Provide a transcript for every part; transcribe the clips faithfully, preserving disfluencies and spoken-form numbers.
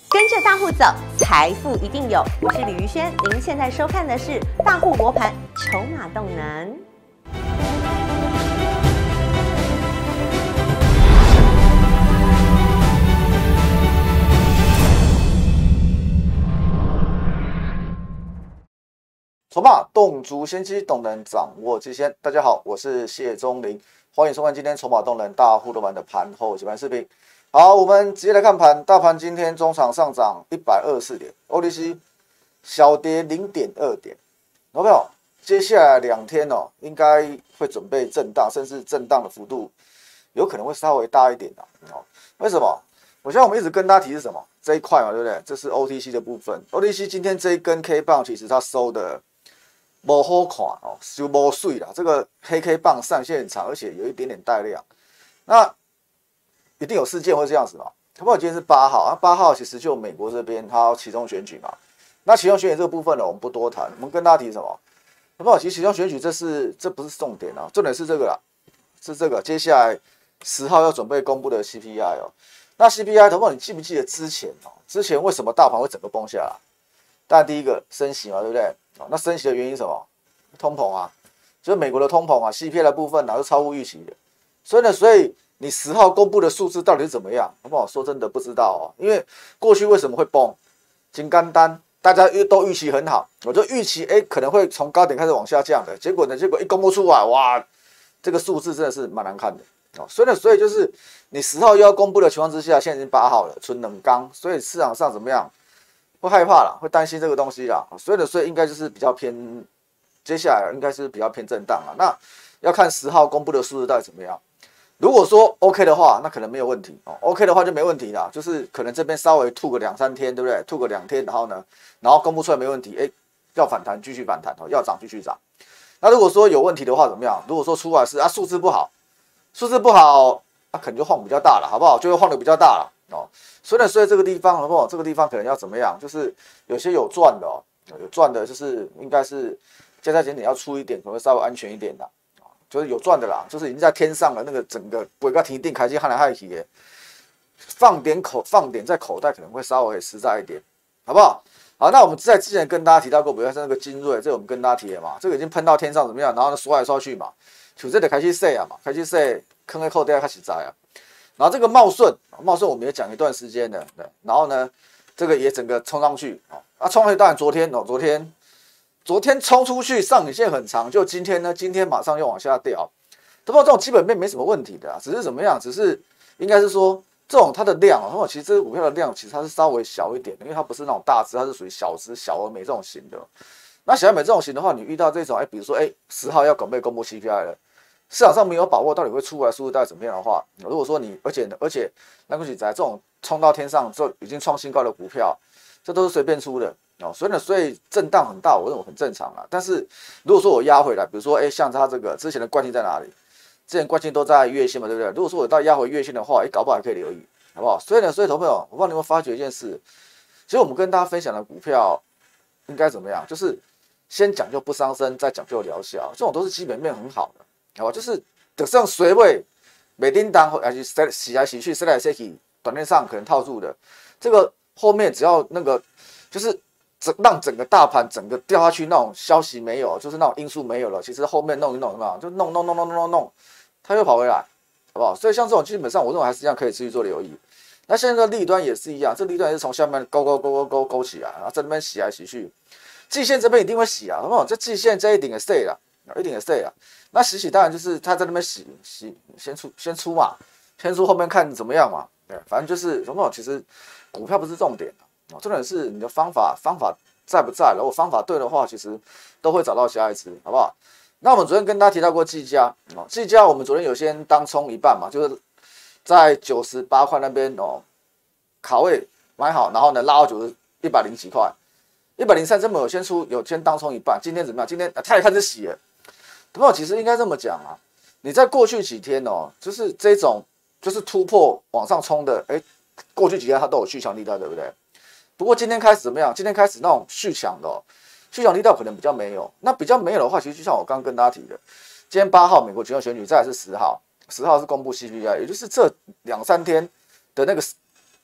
跟着大户走，财富一定有。我是李瑜轩，您现在收看的是大户罗盘筹码动能。 筹码动足先机，动能掌握之先。大家好，我是谢宗林，欢迎收看今天筹码动能大户罗盘的盘后解盘视频。好，我们直接来看盘。大盘今天中场上涨一百二十四点 ，O T C 小跌 零点二 点。有没有？接下来两天哦，应该会准备震荡，甚至震荡的幅度有可能会稍微大一点的、啊。哦，为什么？我现在我们一直跟大家提是什么？这一块嘛，对不对？这是 O T C 的部分。O T C 今天这一根 K 棒，其实它收的不好看哦，就不水啦。这个黑 K 棒上线很长，而且有一点点带量。那一定有事件会这样子嘛？好不好？今天是八号啊，八号其实就美国这边它要启动选举嘛。那启动选举这个部分呢，我们不多谈，我们跟大家提什么？好不好？其实启动选举这是这不是重点啊，重点是这个啦，是这个接下来十号要准备公布的 C P I 哦。那 C P I， 好不好？你记不记得之前哦？之前为什么大盘会整个崩下来？当然第一个升息嘛，对不对？哦，那升息的原因是什么？通膨啊，就是美国的通膨啊 ，C P I 的部分哪是超乎预期的？所以呢，所以你十号公布的数字到底是怎么样？好不好？说真的不知道哦，因为过去为什么会崩？金刚单大家都预期很好，我就预期哎可能会从高点开始往下降的，结果呢，结果一公布出来，哇，这个数字真的是蛮难看的哦。所以呢，所以就是你十号又要公布的情况之下，现在已经八号了，纯冷刚，所以市场上怎么样？会害怕啦，会担心这个东西啦，所以呢，所以应该就是比较偏，接下来应该是比较偏震荡啦。那要看十号公布的数字到底怎么样。如果说 OK 的话，那可能没有问题哦。OK 的话就没问题啦，就是可能这边稍微吐个两三天，对不对？吐个两天，然后呢，然后公布出来没问题，哎，要反弹继续反弹哦，要涨继续涨。那如果说有问题的话怎么样？如果说出来是啊数字不好，数字不好，那、啊、可能就晃比较大了，好不好？就会晃的比较大了哦。所以呢，所以这个地方好不好？这个地方可能要怎么样？就是有些有赚的哦，有赚的，就是应该是加加减减要出一点，可能会稍微安全一点的。就是有赚的啦，就是已经在天上了，那个整个不会停定开机，害来害去的，放点口放点在口袋可能会稍微实在一点，好不好？好，那我们在之前跟大家提到过，比如说那个精锐，这个我们跟大家提了嘛，这个已经喷到天上怎么样？然后呢刷来刷去嘛，就这得开始洗啊嘛，开始洗，坑在口袋开始摘啊。然后这个茂顺，茂顺我们也讲一段时间的，对，然后呢这个也整个冲上去啊，冲上去当然昨天哦，昨天。昨天冲出去上影线很长，就今天呢，今天马上又往下掉。不过这种基本面没什么问题的、啊，只是怎么样？只是应该是说这种它的量哦，其实这个股票的量其实它是稍微小一点的，因为它不是那种大只，它是属于小只小而美这种型的。那小而美这种型的话，你遇到这种哎，比如说哎十号要准备公布 C P I 了，市场上没有把握到底会出来数字大概怎么样的话，如果说你而且而且那个起在这种冲到天上之后已经创新高的股票，这都是随便出的。哦，所以呢，所以震荡很大，我认为很正常啦。但是如果说我压回来，比如说，哎，像它这个之前的惯性在哪里？之前惯性都在月线嘛，对不对？如果说我到压回月线的话，哎，搞不好还可以留意，好不好？所以呢，所以投朋友，我不知道你有没有发觉一件事，其实我们跟大家分享的股票应该怎么样？就是先讲究不伤身，再讲究疗效，这种都是基本面很好的，好吧？就是得上水位，每叮当还是洗洗来洗去，塞来塞去，短线上可能套住的，这个后面只要那个就是。让整个大盘整个掉下去那种消息没有，就是那种因素没有了，其实后面弄一弄嘛，就弄弄弄弄弄弄弄，它又跑回来，好不好？所以像这种基本上我认为还是一样可以持续做留意。那现在的利端也是一样，这利端也是从下面勾勾勾勾勾勾起来，然后在那边洗来洗去，季线这边一定会洗啊，好不好？这季线这一顶也 stay 了，一顶也 stay 了。那洗洗当然就是他在那边洗洗，先出先出嘛，先出后面看怎么样嘛，对，反正就是好不好？其实股票不是重点。重点是你的方法，方法在不在了？如果方法对的话，其实都会找到下一次，好不好？那我们昨天跟大家提到过技嘉哦，技嘉我们昨天有先当冲一半嘛，就是在九十八块那边哦，卡位买好，然后呢拉到九十一百零几块，一百零三这么有先出有先当冲一半。今天怎么样？今天、啊、它也开始洗了。不过其实应该这么讲啊，你在过去几天哦，就是这种就是突破往上冲的，哎，过去几天它都有续强力道，对不对？不过今天开始怎么样？今天开始那种续强的、哦，续强力道可能比较没有。那比较没有的话，其实就像我刚刚跟大家提的，今天八号美国全国选举，再来是十号，十号是公布 C P I， 也就是这两三天的那个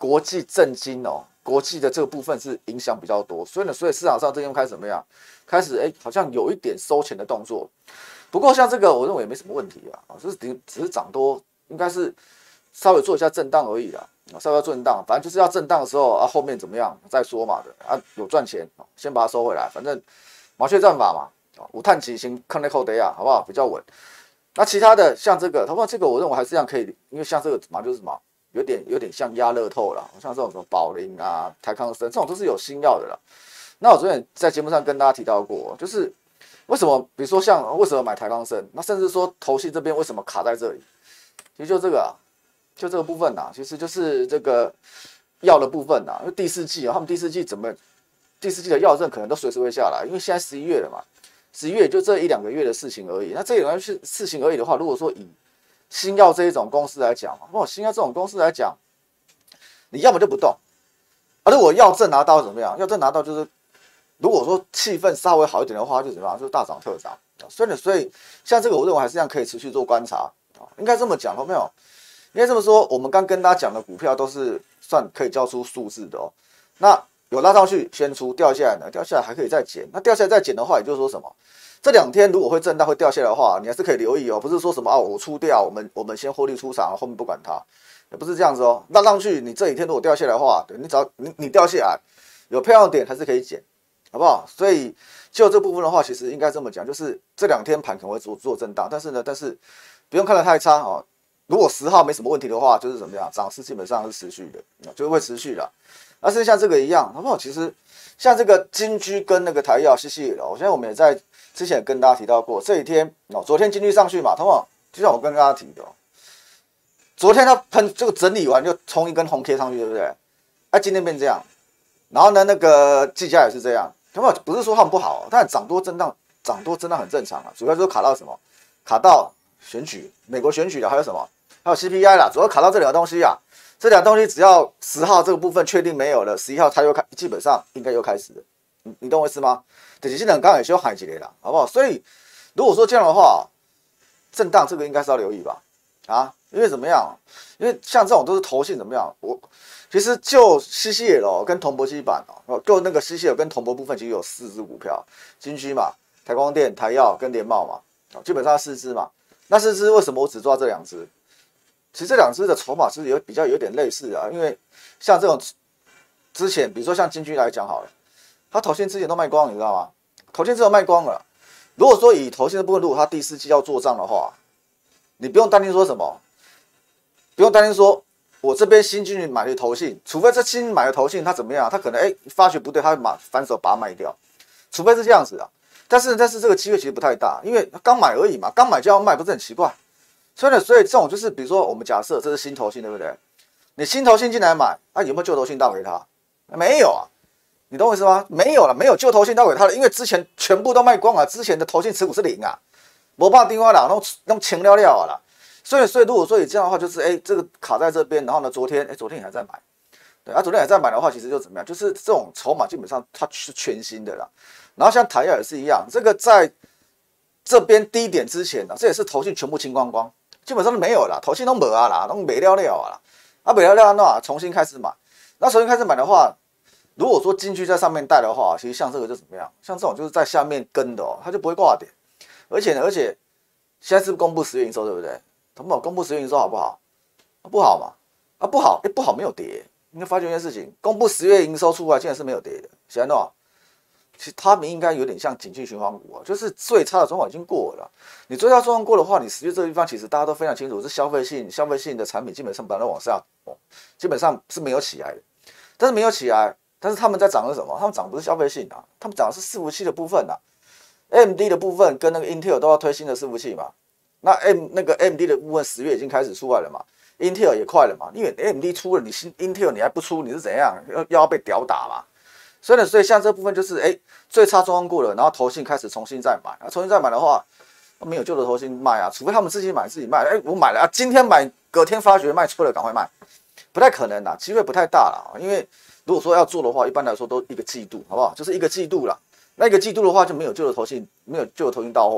国际震惊哦，国际的这个部分是影响比较多，所以呢，所以市场上这边开始怎么样？开始哎，好像有一点收钱的动作。不过像这个，我认为也没什么问题啊，就是只是涨多，应该是稍微做一下震荡而已啦，稍微要震荡，反正就是要震荡的时候啊，后面怎么样再说嘛的啊，有赚钱先把它收回来，反正麻雀战法嘛，无碳基型看内扣得呀，好不好？比较稳。那其他的像这个，他说这个我认为还是这样可以，因为像这个嘛就是什么，有点有点像压乐透啦，像这种什么宝林啊、台康生这种都是有新药的啦。那我昨天在节目上跟大家提到过，就是为什么，比如说像为什么买台康生，那甚至说投信这边为什么卡在这里，其实就这个、啊，就这个部分呐、啊，其实就是这个药的部分呐、啊，因为第四季啊，他们第四季怎么，第四季的药证可能都随时会下来，因为现在十一月了嘛。十一月就这一两个月的事情而已。那这一两个月事情而已的话，如果说以新药这一种公司来讲，哦，新药这种公司来讲，你要么就不动，啊，如果药证拿到怎么样？药证拿到就是，如果说气氛稍微好一点的话，就怎么样？就大涨特涨。所以，所以像这个，我认为还是这样可以持续做观察。应该这么讲，有没有？应该这么说，我们刚跟大家讲的股票都是算可以交出数字的哦。那有拉上去先出，掉下来呢，掉下来还可以再减。那掉下来再减的话，也就是说什么？这两天如果会震荡会掉下来的话，你还是可以留意哦，不是说什么啊我出掉，我们我们先获利出场，后面不管它，也不是这样子哦。拉上去，你这几天如果掉下来的话，对你只要你你掉下来有漂亮点还是可以减，好不好？所以就这部分的话，其实应该这么讲，就是这两天盘可能会做做震荡，但是呢，但是不用看得太差哦。如果十号没什么问题的话，就是怎么样，涨势基本上是持续的，就会持续的。而是像这个一样，好不好？其实像这个金居跟那个台药、西西哦，现在我们也在之前也跟大家提到过，这几天哦，昨天金居上去嘛，同样就像我跟大家提的，昨天它喷这个整理完就冲一根红 K 上去，对不对？哎、啊，今天变这样，然后呢，那个技嘉也是这样，同样不是说他们不好，但涨多震荡，涨多震荡很正常啊，主要就是卡到什么？卡到选举，美国选举的，还有什么？还有 C P I 啦，主要卡到这两个东西啊。这两东西只要十号这个部分确定没有了，十一号它又开，基本上应该又开始了。你你懂我意思吗？就是现在刚刚也修海几类了，好不好？所以如果说这样的话，震荡这个应该是要留意吧？啊，因为怎么样？因为像这种都是投信怎么样？我其实就 C C L 跟铜箔基板哦，就那个 C C L 跟铜箔部分其实有四只股票，金居嘛、台光电、台药跟联茂嘛，基本上四只嘛。那四只为什么我只抓这两只？其实这两只的筹码是有比较有点类似啊，因为像这种之前，比如说像金居来讲好了，它投信之前都卖光，你知道吗？投信之后卖光了。如果说以投信的部分，如果它第四季要做账的话，你不用担心说什么，不用担心说我这边新进去买的投信，除非这新买的投信它怎么样，它可能哎发觉不对，它会马反手把它卖掉，除非是这样子啊。但是但是这个机会其实不太大，因为刚买而已嘛，刚买就要卖，不是很奇怪？所以呢，所以这种就是，比如说我们假设这是新投信，对不对？你新投信进来买，啊，有没有旧投信倒给他？没有啊，你懂我意思吗？没有了，没有旧投信倒给他了，因为之前全部都卖光了，之前的投信持股是零啊，没办法定位了，弄弄钱了了啦。所以，所以如果说你这样的话，就是哎，这个卡在这边，然后呢，昨天哎，昨天你还在买，对啊，昨天还在买的话，其实就怎么样？就是这种筹码基本上它是全新的啦。然后像台药也是一样，这个在这边低点之前呢，这也是投信全部清光光。基本上都没有啦，投信都没啊啦，都没了了啊啦，啊没了了那重新开始买，那重新开始买的话，如果说金居在上面带的话，其实像这个就怎么样？像这种就是在下面跟的哦，它就不会挂点，而且呢，而且现在是公布十月营收对不对？同胞公布十月营收好不好？啊、不好嘛？啊不好，哎、欸、不好没有跌，你会发觉一件事情，公布十月营收出来竟然是没有跌的，显然的话。其实他们应该有点像景气循环股啊，就是最差的状况已经过了。你最差状况过的话，你十月这个地方其实大家都非常清楚，是消费性、消费性的产品基本上本来往下，基本上是没有起来的。但是没有起来，但是他们在涨的是什么？他们涨不是消费性啊，他们涨的是伺服器的部分啊。A M D 的部分跟那个 Intel 都要推新的伺服器嘛。那 M 那个 A M D 的部分十月已经开始出来了嘛 ，Intel 也快了嘛。因为 A M D 出了，你新 Intel 你还不出，你是怎样？要要被屌打嘛？所以呢，所以像这部分就是，哎，最差状况过了，然后投信开始重新再买，啊，重新再买的话，没有旧的投信卖啊，除非他们自己买自己卖，哎，我买了啊，今天买，隔天发觉卖错了，赶快卖，不太可能啦，机会不太大啦，因为如果说要做的话，一般来说都一个季度，好不好？就是一个季度啦，那一个季度的话就没有旧的投信，没有旧的投信到货啊，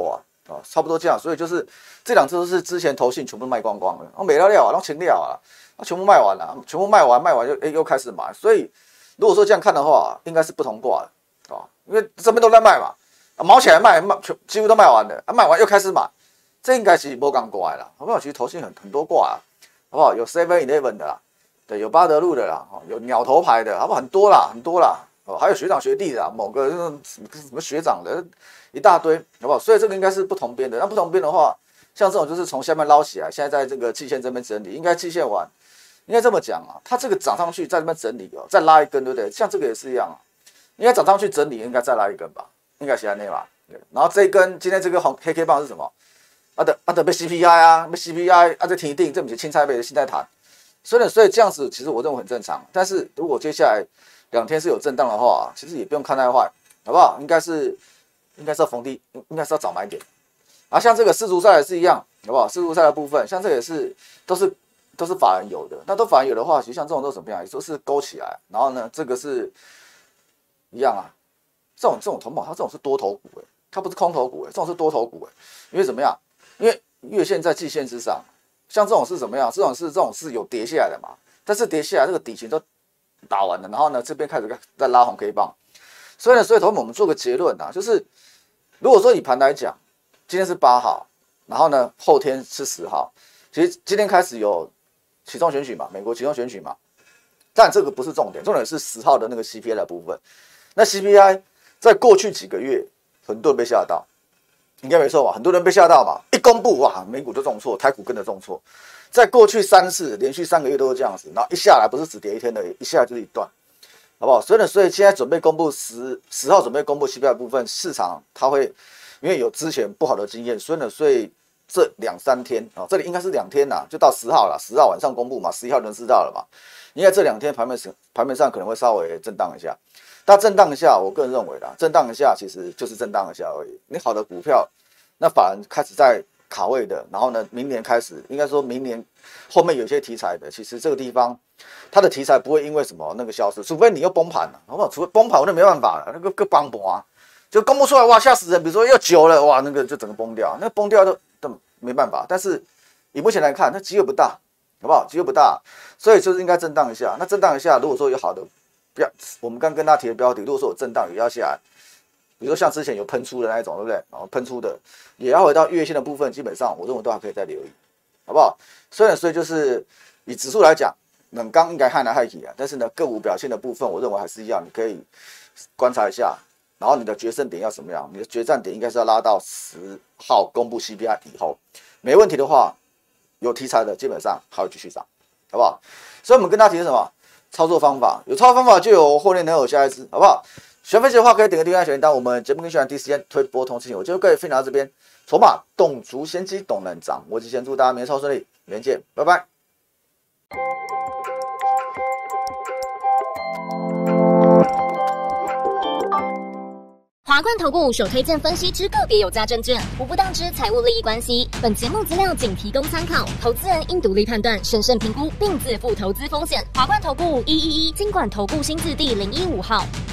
啊，差不多这样。所以就是这两只都是之前投信全部卖光光了，然后没了了啊，然后清掉啊，全部卖完了，全部卖完卖完就哎又开始买。所以如果说这样看的话，应该是不同挂的啊，因为这边都在卖嘛，啊、毛起来卖卖全几乎都卖完了，啊卖完又开始买，这应该是没刚挂的啦，好不好？其实投信很很多挂啊，好不好？有 seven eleven 的啦，对，有巴德路的啦，有鸟头牌的，好不好？很多啦，很多啦。哦，还有学长学弟的、啊，某个什么什么学长的，一大堆，好不好？所以这个应该是不同边的。那不同边的话，像这种就是从下面捞起来，现在在这个季线这边整理，应该季线完，应该这么讲啊，它这个涨上去在这边整理哦，再拉一根，对不对？像这个也是一样啊，应该涨上去整理，应该再拉一根吧，应该是在内吧。对，然后这一根今天这个红黑 K 棒是什么？啊的啊的被 C P I 啊，被 C P I 啊这停一定，这不是青菜杯的心态谈。所以所以这样子其实我认为很正常，但是如果接下来两天是有震荡的话，其实也不用看太坏，好不好？应该是应该是要逢低，应该是要早买点。啊，像这个世足赛也是一样，好不好？世足赛的部分，像这个也是都是都是法人有的，那都法人有的话，其实像这种都怎么样？也都是勾起来，然后呢，这个是一样啊。这种这种同保，它这种是多头股哎、欸，它不是空头股哎、欸，这种是多头股哎、欸，因为怎么样？因为月线在季线之上，像这种是怎么样？这种是这种是有跌下来的嘛，但是跌下来这个底型都打完了，然后呢，这边开始在拉红 K 棒，所以呢，所以同学们我们做个结论啊，就是如果说以盘来讲，今天是八号，然后呢，后天是十号，其实今天开始有期中选举嘛，美国期中选举嘛，但这个不是重点，重点是十号的那个 C P I 的部分。那 C P I 在过去几个月，很多人被吓到，应该没错吧？很多人被吓到嘛，一公布哇，美股就重挫，台股跟着重挫。在过去三次连续三个月都是这样子，然后一下来不是只跌一天的，一下来就是一段，好不好？所以呢，所以现在准备公布十十号准备公布 C P I 的部分，市场它会因为有之前不好的经验，所以呢，所以这两三天啊、哦，这里应该是两天呐，就到十号了，十号晚上公布嘛，十一号能知道了嘛。应该这两天盘面盘面上可能会稍微震荡一下，但震荡一下，我个人认为啦，震荡一下其实就是震荡一下而已。你好的股票，那法人开始在卡位的，然后呢，明年开始，应该说明年后面有些题材的，其实这个地方它的题材不会因为什么那个消失，除非你又崩盘了，好不好？除非崩盘，我就没办法了，那个个崩盘啊，就公布出来，哇，吓死人！比如说又久了，哇，那个就整个崩掉，那崩掉都都没办法。但是以目前来看，那机会不大，好不好？机会不大，所以就是应该震荡一下。那震荡一下，如果说有好的标，我们刚跟大家提的标的，如果说有震荡也要下来。比如说像之前有喷出的那一种，对不对？然后喷出的也要回到月线的部分，基本上我认为都还可以再留意，好不好？虽然所以就是以指数来讲，冷刚应该害来害去啊，但是呢个股表现的部分，我认为还是一样，你可以观察一下。然后你的决胜点要什么样？你的决战点应该是要拉到十号公布 C P I 以后，没问题的话，有题材的基本上还会继续涨，好不好？所以我们跟大家提的什么操作方法？有操作方法就有获利，能有下一支，好不好？喜欢分析的话，可以点个订阅按小铃铛。我们节目跟学员第一时间推播通知，我就可以分享到这边。筹码动足先机，懂能涨。我之前祝大家明天超顺利，明天见，拜拜。 华冠投顾首推荐分析之个别有价证券，无不当之财务利益关系。本节目资料仅提供参考，投资人应独立判断、审慎评估，并自负投资风险。华冠投顾一一一金管投顾新字第零一五号。